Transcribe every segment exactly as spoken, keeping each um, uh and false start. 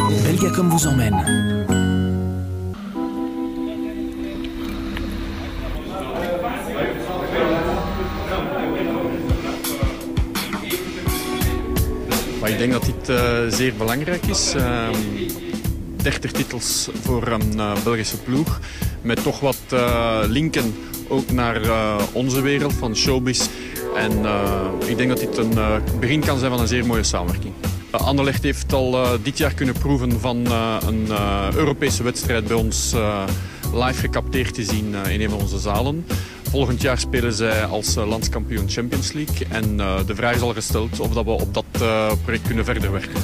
Belgacom vous emmène. Maar ik denk dat dit uh, zeer belangrijk is. Uh, dertig titels voor een uh, Belgische ploeg. Met toch wat uh, linken ook naar uh, onze wereld van showbiz. En uh, ik denk dat dit een uh, begin kan zijn van een zeer mooie samenwerking. Uh, Anderlecht heeft al uh, dit jaar kunnen proeven van uh, een uh, Europese wedstrijd bij ons uh, live gecapteerd te zien uh, in een van onze zalen. Volgend jaar spelen zij als uh, landskampioen Champions League. En uh, de vraag is al gesteld of dat we op dat uh, project kunnen verder werken.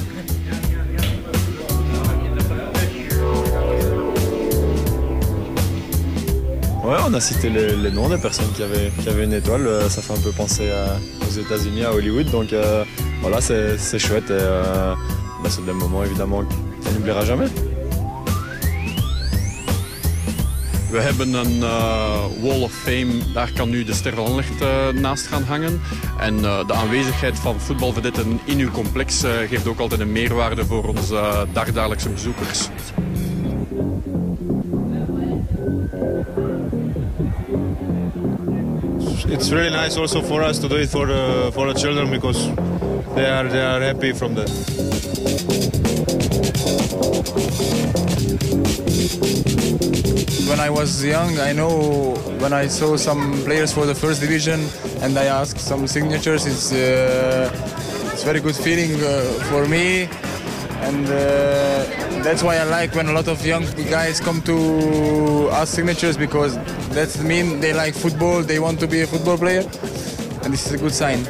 Ouais, on a cité les, les noms des personnes qui avaient, qui avaient une étoile. Euh, ça fait un peu penser à, aux États-Unis, à Hollywood. Donc euh, voilà, c'est chouette. Et euh, bah, c'est des moments évidemment qu'on n'oubliera jamais. We hebben een uh, Wall of Fame, daar kan nu de Ster van Anderlecht uh, naast gaan hangen. En uh, de aanwezigheid van voetbalvedetten in uw complex uh, geeft ook altijd een meerwaarde voor onze uh, dagdagelijkse bezoekers. It's really nice also for us to do it for the, for the children because they are, they are happy from that. When I was young, I know when I saw some players for the first division and I asked some signatures, it's uh, it's very good feeling uh, for me, and uh, that's why I like when a lot of young guys come to ask signatures because that means they like football, they want to be a football player, and this is a good sign.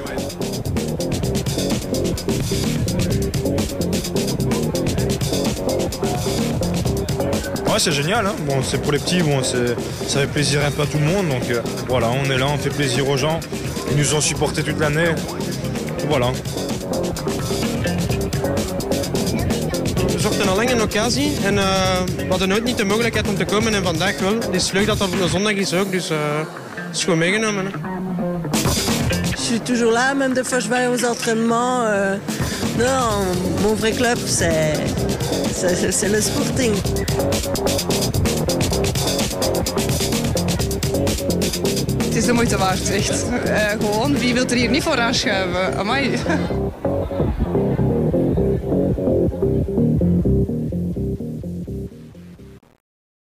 Ouais, c'est génial, hein. Bon, c'est pour les petits, bon, ça fait plaisir un peu à tout le monde, donc euh, voilà, on est là, on fait plaisir aux gens, ils nous ont supportés toute l'année, voilà. We zochten al lang een occasie en uh, we hadden nooit niet de mogelijkheid om te komen en vandaag wel. Het is leuk dat dat op een zondag is ook, dus uh, het is gewoon meegenomen. Hè. Je suis toujours là, même des fois je vais aux entraînements. Euh, non, mon vrai club, c'est le Sporting. Het is de moeite waard, echt. Uh, gewoon, wie wil er hier niet voor aanschuiven? Amai.